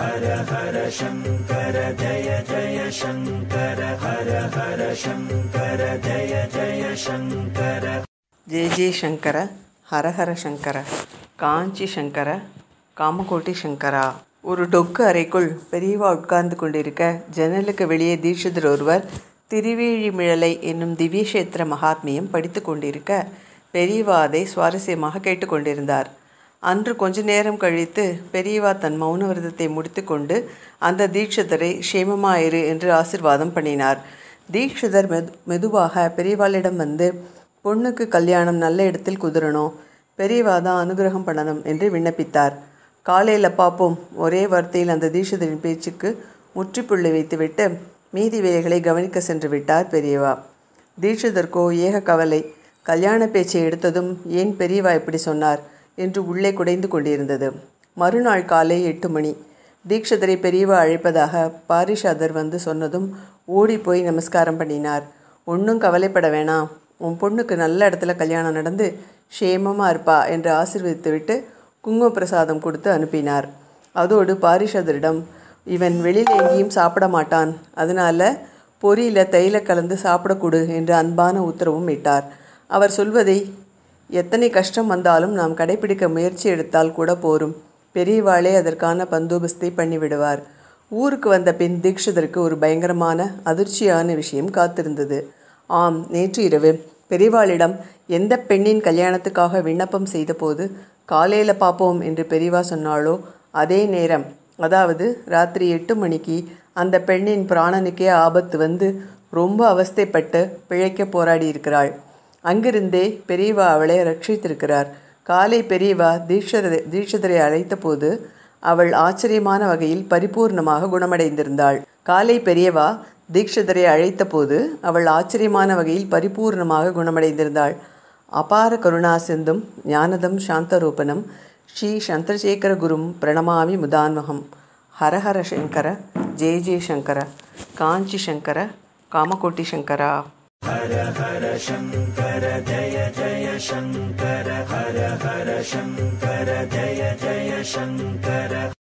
ஹர ஹர சங்கர ஜய ஜய சங்கர ஹர ஹர சங்கர ஜய ஜய சங்கர. ஜெய ஜெய சங்கர ஹரஹர சங்கர காஞ்சி சங்கர காமகோட்டி சங்கரா. ஒரு டொக்கு அறைக்குள் பெரியவா உட்கார்ந்து கொண்டிருக்க ஜன்னலுக்கு வெளியே தீட்சிதர் ஒருவர் திருவேழிமிழலை என்னும் திவ்யக்ஷேத்திர மகாத்மியம் படித்து கொண்டிருக்க பெரியவா அதை சுவாரஸ்யமாக கேட்டுக்கொண்டிருந்தார். அன்று கொஞ்ச நேரம் கழித்து பெரியவா தன் மௌன விரதத்தை முடித்து கொண்டு அந்த தீட்சிதரை க்ஷேமமாயிரு என்று ஆசீர்வாதம் பண்ணினார். தீட்சிதர் மெதுவாக பெரியவாளிடம் வந்து, பொண்ணுக்கு கல்யாணம் நல்ல இடத்தில் குதிரணும், பெரியவா தான் அனுகிரகம் பண்ணணும் என்று விண்ணப்பித்தார். காலையில் பார்ப்போம் ஒரே வார்த்தையில் அந்த தீட்சிதரின் பேச்சுக்கு முற்றுப்புள்ளி வைத்துவிட்டு மீதி வேலைகளை கவனிக்க சென்று விட்டார் பெரியவா. தீட்சிதர்க்கோ ஏக கவலை. கல்யாண பேச்சை எடுத்ததும் ஏன் பெரியவா இப்படி சொன்னார் என்று உள்ளே குடைந்து கொண்டிருந்தது. மறுநாள் காலை 8 மணி. தீட்சிதரை பெரியவா அழைப்பதாக பாரிஷாதர் வந்து சொன்னதும் ஓடி போய் நமஸ்காரம் பண்ணினார். ஒன்றும் கவலைப்பட வேணாம், உன் பொண்ணுக்கு நல்ல இடத்துல கல்யாணம் நடந்து க்ஷேமமாக இருப்பா என்று ஆசீர்வதித்துவிட்டு குங்கும பிரசாதம் கொடுத்து அனுப்பினார். அதோடு பாரிஷாதரிடம், இவன் வெளியில் எங்கேயும் சாப்பிட மாட்டான், அதனால் பொரியில் தைல கலந்து சாப்பிடக்கூடு என்று அன்பான உத்தரவும் இட்டார். அவர் சொல்வதை எத்தனை கஷ்டம் வந்தாலும் நாம் கடைபிடிக்க முயற்சி எடுத்தால் கூட போரும், பெரியவாளே அதற்கான பந்தோபஸ்தை பண்ணிவிடுவார். ஊருக்கு வந்த பின் தீட்சிதருக்கு ஒரு பயங்கரமான அதிர்ச்சியான விஷயம் காத்திருந்தது. ஆம், நேற்று இரவு பெரியவாளிடம் எந்த பெண்ணின் கல்யாணத்துக்காக விண்ணப்பம் செய்தபோது காலையில் பார்ப்போம் என்று பெரியவா சொன்னாலோ அதே நேரம், அதாவது ராத்திரி 8 மணிக்கு அந்த பெண்ணின் பிராணனுக்கே ஆபத்து வந்து ரொம்ப அவஸ்தைப்பட்டு பிழைக்க போராடி இருக்கிறாள். அங்கிருந்தே பெரியவா அவளை ரட்சித்திருக்கிறார். காலை பெரியவா தீட்சிதரை அழைத்த போது அவள் ஆச்சரியமான வகையில் பரிபூர்ணமாக குணமடைந்திருந்தாள். காலை பெரியவா தீட்சிதரை அழைத்த போது அவள் ஆச்சரியமான வகையில் பரிபூர்ணமாக குணமடைந்திருந்தாள். அபார கருணா சிந்தும் ஞானதம் சாந்தரூபனம் ஸ்ரீ சந்திரசேகர குரும் பிரணமாமி முதான்வகம். ஹரஹர சங்கர ஜெய ஜெய சங்கர காஞ்சி சங்கர காமகோட்டி சங்கரா. ஹர ஹர சங்கர ஜய ஜய சங்கர ஹர ஹர சங்கர ஜய ஜய சங்கர.